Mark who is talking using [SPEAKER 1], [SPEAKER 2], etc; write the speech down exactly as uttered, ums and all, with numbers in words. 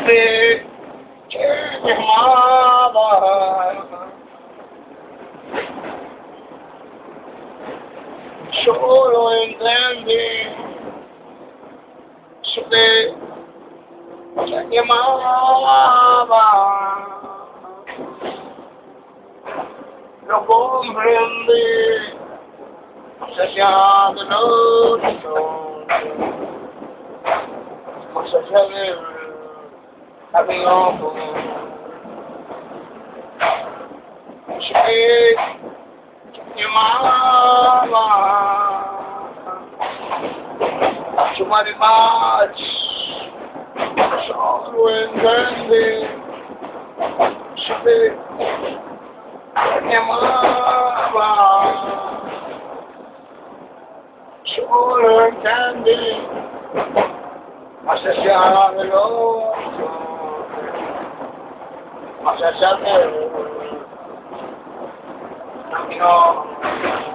[SPEAKER 1] Sapete che mi amava, solo intendi, sapete che mi amava, lo comprendi, se siamo lontano, ma se siamo amico, sapete che mi amava, su mani baci, solo intendi, sapete che mi amava, solo intendi, ma se siamo veloci, ma se siamo, non mi no.